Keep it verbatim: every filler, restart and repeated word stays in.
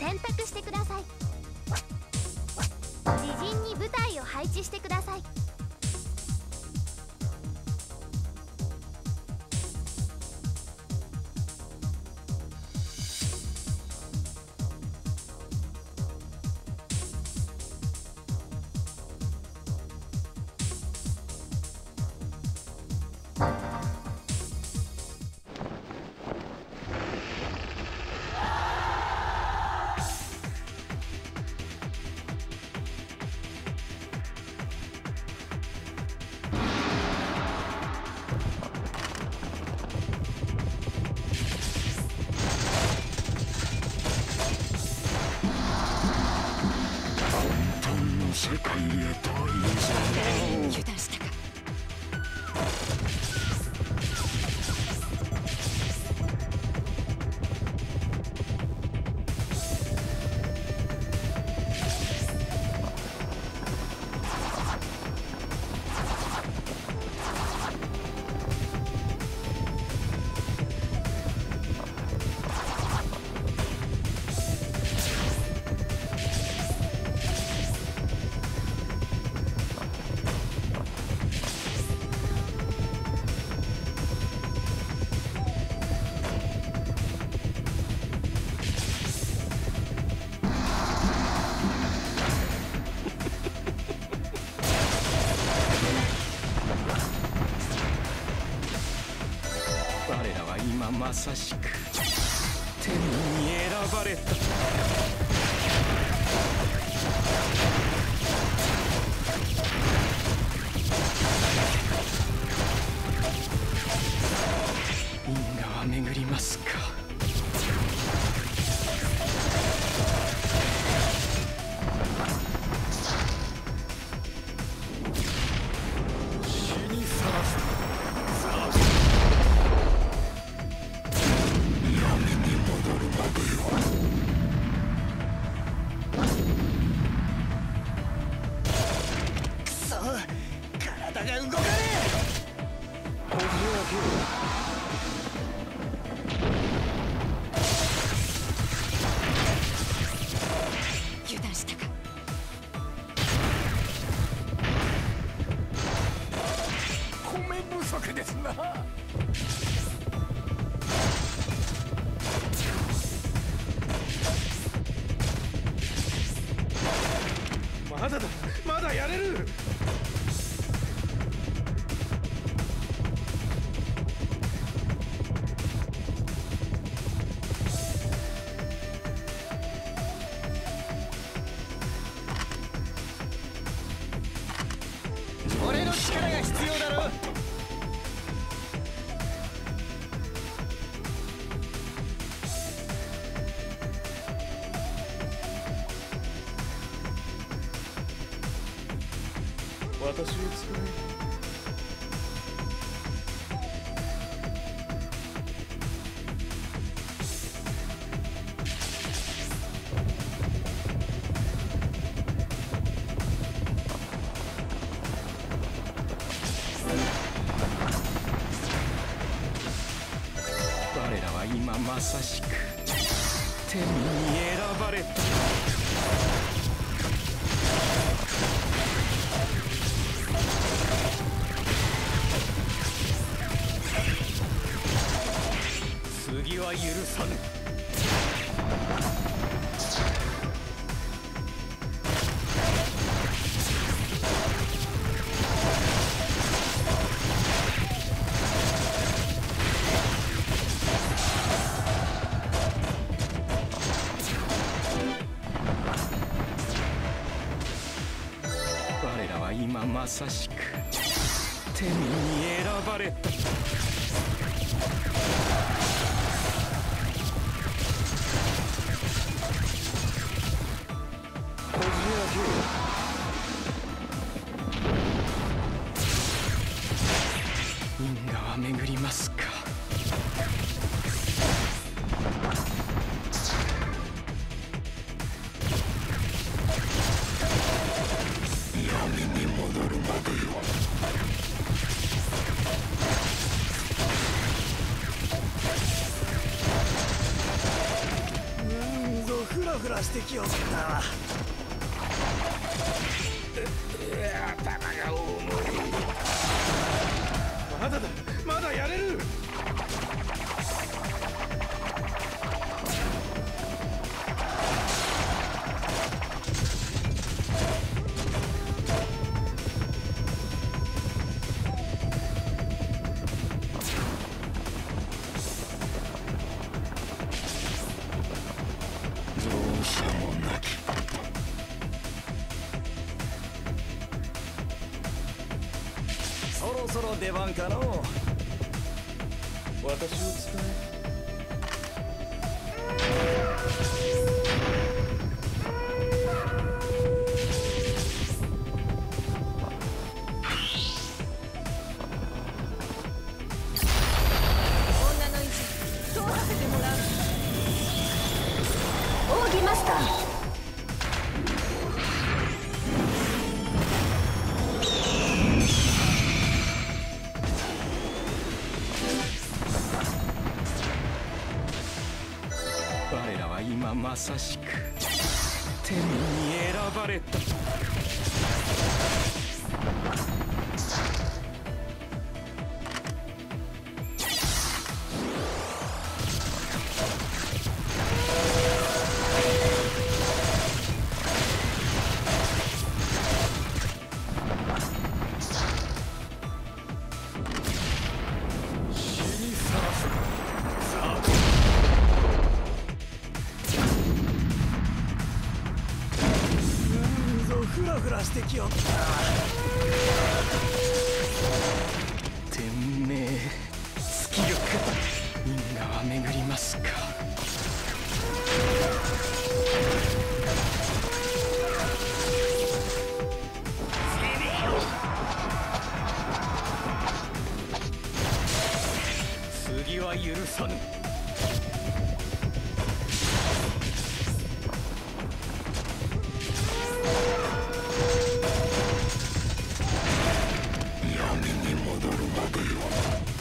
選択してください。自陣に部隊を配置してください。 世界へといざ油断したか。 我らは今まさしく天に選ばれた。因果は巡りますか。 死にさらす。 体が動かねえ。油断したか。 米不足ですな。 まだだ、まだやれる。俺の力が必要だろ。私を使え。 我らは今まさしく天に選ばれた。 次は許さぬ。 我らは今まさしく天に選ばれた。因果は巡りますか。 闇に戻るまでよ。 なんぞフラフラらしてきよったわ。頭が重い。まだだ、まだやれる。 容赦もなきそろそろ出番かのう。私を使え。 女の意地通らせてもらう。 奥義マスター。 我らは今まさしく天に選ばれた。 フラフラしてきよった。 天命尽きるか。因果は巡りますか。 次は許さぬ。 闇に戻るまでよ。